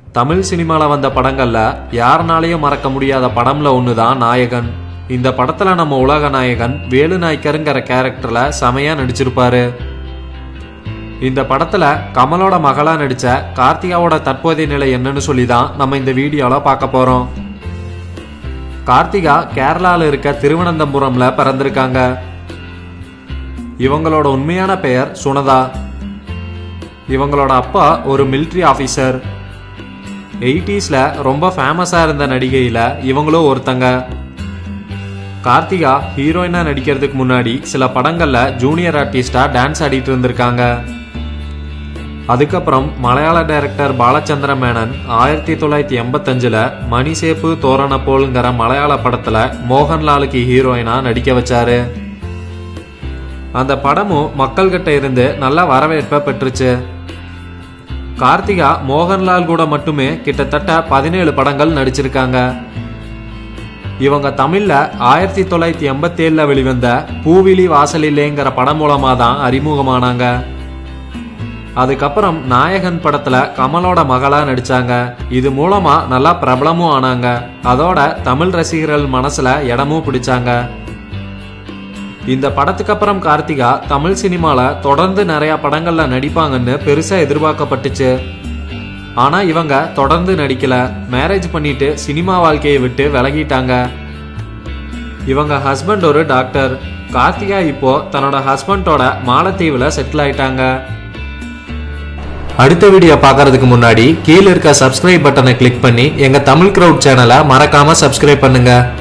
தமிழ் சினிமால வந்த படங்கள்ல யாருனாலையும் மறக்க முடியாத படம்ல ஒண்ணுதான் நாயகன். இந்த படத்துல நம்ம உலக நாயகன் வேலு நாயக்கருங்கிற கேரக்டர்ல செமையா நடிச்சிருப்பாரு. இந்த படத்துல கமலோட மகளா நடிச்ச கார்த்திகாவோட தற்போதைய நிலை என்னன்னு சொல்லிதான் நம்ம இந்த வீடியோல பார்க்க போறோம். கார்த்திகா கேரளால இருக்க திருவனந்தபுரம்ல பிறந்திருக்காங்க. இவங்களோட உண்மையான பெயர் சுனதா. இவங்களோட அப்பா ஒரு மிலிட்டரி ஆபீசர். 80ஸ்ல ரொம்ப ஃபேமஸா இருந்த நடிகையில இவங்களும் ஒருத்தங்க. கார்த்திகா ஹீரோயினா நடிக்கிறதுக்கு முன்னாடி சில படங்கள்ல ஜூனியர் ஆர்டிஸ்டா டான்ஸ் ஆடிட்டு இருந்திருக்காங்க. அதுக்கப்புறம் மலையாள டைரக்டர் பாலச்சந்திர மேனன் 1985ல மணிசேப்பு தோரண போல்ங்கிற மலையாள படத்துல மோகன்லாலுக்கு ஹீரோயினா நடிக்க வச்சாரு. அந்த படமும் மக்கள்கிட்ட இருந்து நல்ல வரவேற்பை பெற்றுச்சு. கார்த்திகா மோகன்லால் கூட மட்டுமே கிட்டத்தட்ட 17 படங்கள் நடிச்சிருக்காங்க. இவங்க தமிழ்ல 1987ல வெளிவந்த பூவிழி வாசலிலேங்கிற படம் மூலமா தான் அறிமுகமானாங்க. அதுக்கப்புறம் நாயகன் படத்துல கமலோட மகளா நடிச்சாங்க. இது மூலமா நல்லா பிரபலமும் ஆனாங்க. அதோட தமிழ் ரசிகர்கள் மனசுல இடமும் பிடிச்சாங்க. இந்த படத்துக்கு அப்புறம் கார்த்திகா தமிழ் சினிமால தொடர்ந்து நிறைய படங்கள்ல நடிப்பாங்கன்னு பெருசா எதிர்பார்க்கப்பட்டுச்சு. ஆனா இவங்க தொடர்ந்து நடிக்கல. மேரேஜ் பண்ணிட்டு சினிமா வாழ்க்கையை விட்டு விலகிட்டாங்க. இவங்க ஹஸ்பண்ட் ஒரு டாக்டர். கார்த்திகா இப்போ தன்னோட ஹஸ்பண்டோட மாலத்தீவுல செட்டில் ஆயிட்டாங்க. அடுத்த வீடியோ பார்க்கறதுக்கு முன்னாடி கீழே இருக்க சப்ஸ்கிரைப் பட்டனை கிளிக் பண்ணி எங்க தமிழ் கிரவுட் சேனலை மறக்காம சப்ஸ்கிரைப் பண்ணுங்க.